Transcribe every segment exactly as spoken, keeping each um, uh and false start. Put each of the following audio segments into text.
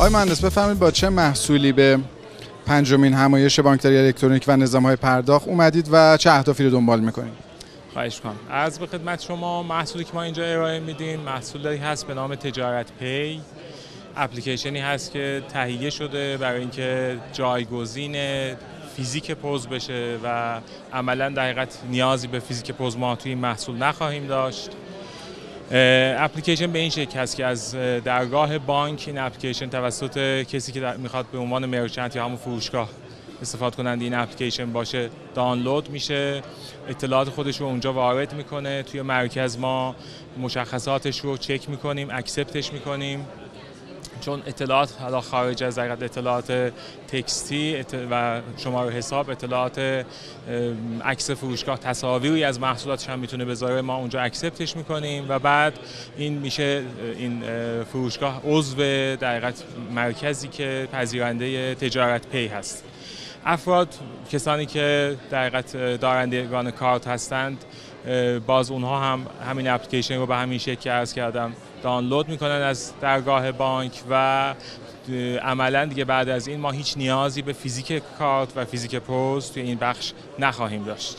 آقای مهندس بفرمایید با چه محصولی به پنجمین همایش بانکداری الکترونیک و نظام‌های پرداخت اومدید و چه اهدافی رو دنبال می‌کنید؟ خواهش می‌کنم. عرض به خدمت شما محصولی که ما اینجا ارائه میدیم محصولی هست به نام تجارت پی. اپلیکیشنی هست که تهیه شده برای اینکه جایگزین فیزیک پوز بشه و عملاً در حقیقت نیازی به فیزیک پوز ما توی این محصول نخواهیم داشت. اپلیکیشن به این شکل هست که از درگاه بانک این اپلیکیشن توسط کسی که میخواد به عنوان مرچنت یا همون فروشگاه استفاده کننده این اپلیکیشن باشه دانلود میشه، اطلاعات خودش رو اونجا وارد میکنه، توی مرکز ما مشخصاتش رو چک میکنیم، اکسپتش میکنیم، چون اطلاعات حالا خارج از حقیقت اطلاعات تکستی و شماره حساب، اطلاعات عکس فروشگاه، تصاویری از محصولاتش هم میتونه بذاره، ما اونجا اکسپتش میکنیم و بعد این میشه این فروشگاه عضو در حقیقت مرکزی که پذیرنده تجارت پی هست. افراد، کسانی که در حقیقت دارندگان کارت هستند، باز اونها هم همین اپلیکیشن رو به همین شکل عرض کردم دانلود میکنن از درگاه بانک و عملا دیگه بعد از این ما هیچ نیازی به فیزیک کارت و فیزیک پوز توی این بخش نخواهیم داشت.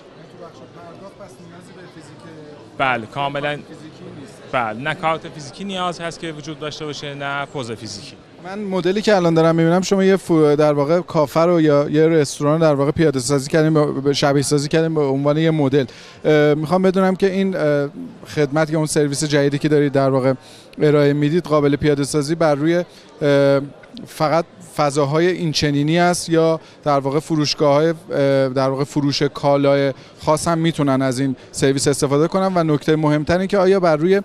بله کاملا. بله، نه کارت فیزیکی نیاز هست که وجود داشته باشه نه پوز فیزیکی. من مدلی که الان دارم میبینم شما یه در واقع کافه رو یا یه رستوران در واقع پیاده سازی کردیم، به شبیه سازی کردیم به عنوان یه مدل. میخوام بدونم که این خدمت یا اون سرویس جدیدی که دارید در واقع ارائه میدید قابل پیاده سازی بر روی فقط فضاهای این چنینی است یا در واقع فروشگاه‌های در واقع فروش کالای خاص هم میتونن از این سرویس استفاده کنن و نکته مهمتر این که آیا بر روی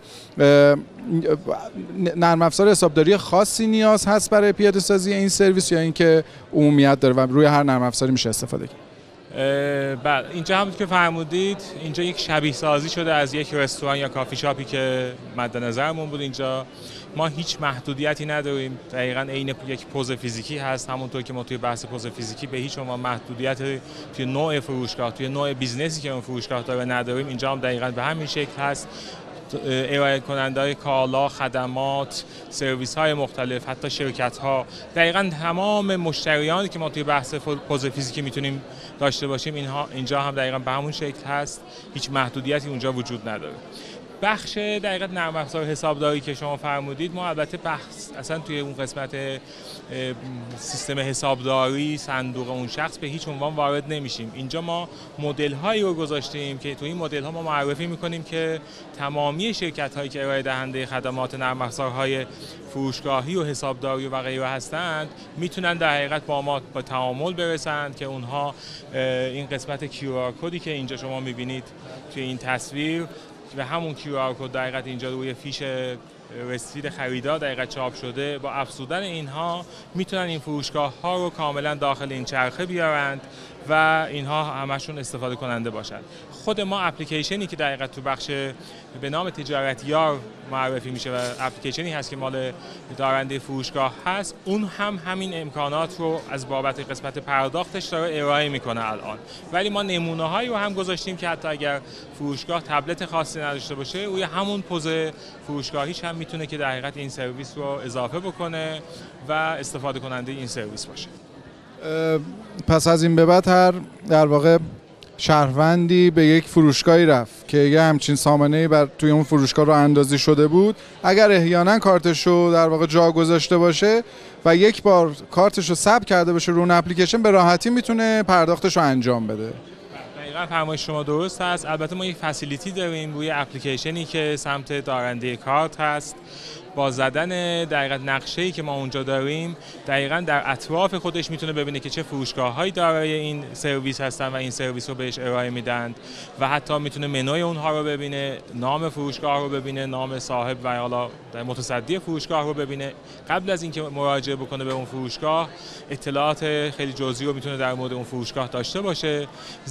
نرم افزار حسابداری خاصی نیاز هست برای پیاده سازی این سرویس یا اینکه عمومیت داره و روی هر نرم افزاری میشه استفاده کرد؟ بله، اینجا هم که فرمودید اینجا یک شبیه سازی شده از یک رستوران یا کافی شاپی که مد نظرمون بود. اینجا ما هیچ محدودیتی نداریم، دقیقاً عین یک پوز فیزیکی هست، همونطور که ما توی بحث پوز فیزیکی به هیچ عنوان محدودیت توی نوع فروشگاه، توی نوع بیزنسی که اون فروشگاه داره نداریم. اینجا هم دقیقاً به همین شکل هست. ارائه کننده کالا، خدمات، سرویس های مختلف، حتی شرکت ها، دقیقاً تمام مشتریانی که ما توی بحث پوز فیزیکی میتونیم داشته باشیم اینها اینجا هم دقیقاً به همون شکل هست، هیچ محدودیتی اونجا وجود نداره. بخش دقیقاً نرم افزار حسابداری که شما فرمودید، ما البته بحث اصلا توی اون قسمت سیستم حسابداری صندوق اون شخص به هیچ عنوان وارد نمیشیم. اینجا ما مدل هایی رو گذاشتیم که توی این مدل ها ما معرفی میکنیم که تمامی شرکت هایی که ارائه دهنده خدمات نرم افزارهای فروشگاهی و حسابداری و غیره هستند میتونن در حقیقت با ما با تعامل برسند که اونها این قسمت کیو آر کدی که اینجا شما میبینید توی این تصویر و همون کیو آر کد در حقیقت اینجا روی فیش رسید خریدار در حقیقت چاپ شده، با افزودن اینها میتونن این فروشگاه ها رو کاملا داخل این چرخه بیارند و اینها همشون استفاده کننده باشند. خود ما اپلیکیشنی که در حقیقت تو بخش به نام تجارت یار معرفی میشه و اپلیکیشنی هست که مال دارنده فروشگاه هست، اون هم همین امکانات رو از بابت قسمت پرداختش داره ارائه میکنه الان. ولی ما نمونه هایی رو هم گذاشتیم که حتی اگر فروشگاه تبلت خاصی نداشته باشه، روی همون پوز فروشگاهیش هم میتونه که در حقیقت این سرویس رو اضافه بکنه و استفاده کننده این سرویس باشه. پس از این به بعد هر در واقع شهروندی به یک فروشگاهی رفت که یه همچین سامانه‌ای بر توی اون فروشگاه رو اندازی شده بود، اگر احیانا کارتش رو در واقع جا گذاشته باشه و یک بار کارتش رو ثبت کرده باشه رو اون اپلیکیشن، به راحتی میتونه پرداختش رو انجام بده. دقیقاً فرمایش شما درست هست. البته ما یک فسیلیتی داریم روی اپلیکیشنی که سمت دارنده کارت هست. با زدن دقیقاً نقشه‌ای که ما اونجا داریم، دقیقاً در اطراف خودش میتونه ببینه که چه فروشگاه‌هایی دارای این سرویس هستن و این سرویس رو بهش ارائه میدن و حتی میتونه منوی اونها رو ببینه، نام فروشگاه رو ببینه، نام صاحب و حالا متصدی فروشگاه رو ببینه. قبل از اینکه مراجعه بکنه به اون فروشگاه، اطلاعات خیلی جزئی رو میتونه در مورد اون فروشگاه داشته باشه. ضمن این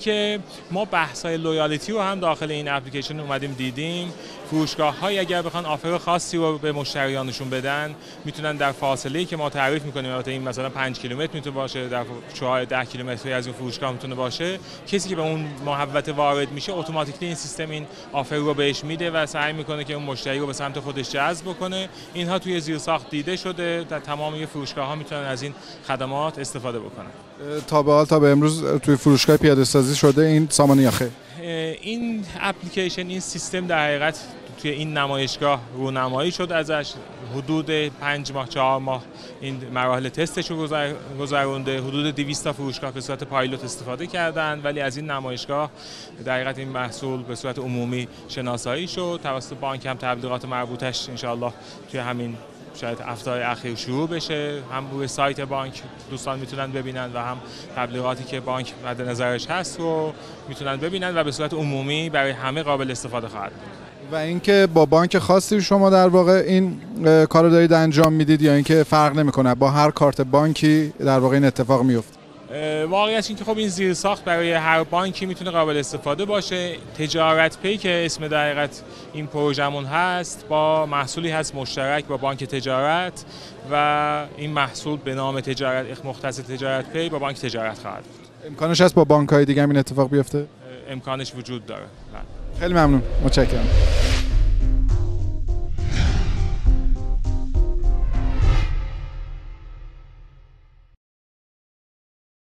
اینکه ما بحث‌های لویالیتی رو هم داخل این اپلیکیشن اومدیم دیدیم. فروشگاه‌های اگر بخوان آفر خاصی رو به مشتریانشون بدن میتونن در فاصله‌ای که ما تعریف می‌کنیم، البته این مثلا پنج کیلومتر میتونه باشه، در چهار ده کیلومتری از اون فروشگاه میتونه باشه، کسی که به اون محوطه وارد میشه اتوماتیکلی این سیستم این آفر رو بهش میده و سعی میکنه که اون مشتری رو به سمت خودش جذب بکنه. اینها توی زیرساخت دیده شده، در تمام فروشگاه‌ها میتونن از این خدمات استفاده بکنن. تا به حال تا به امروز توی فروشگاه پیاده سازی شده این سامان یا خیر؟ این اپلیکیشن، این سیستم در حقیقت توی این نمایشگاه رونمایی شد ازش. حدود پنج ماه چهار ماه این مراحل تستش رو گذرونده. حدود دویست تا فروشگاه به صورت پایلوت استفاده کردن، ولی از این نمایشگاه در حقیقت این محصول به صورت عمومی شناسایی شد. توسط بانک هم تبلیغات مربوطش انشاءالله توی همین شاید هفته‌های اخیر شروع بشه. هم روی سایت بانک دوستان میتونن ببینن و هم تبلیغاتی که بانک مد نظرش هست رو میتونن ببینن و به صورت عمومی برای همه قابل استفاده خواهد بود. و اینکه با بانک خاصی شما در واقع این کارو دارید انجام میدید یا اینکه فرق نمیکنه با هر کارت بانکی در واقع این اتفاق میفته؟ واقعیت این که خب این زیرساخت برای هر بانکی میتونه قابل استفاده باشه. تجارت پی که اسم در حقیقت این پروژمون هست، با محصولی هست مشترک با بانک تجارت و این محصول به نام تجارت مختص تجارت پی با بانک تجارت خواهد بود. امکانش هست با بانک‌های دیگه هم این اتفاق بیفته؟ امکانش وجود داره. خیلی ممنون، متشکرم.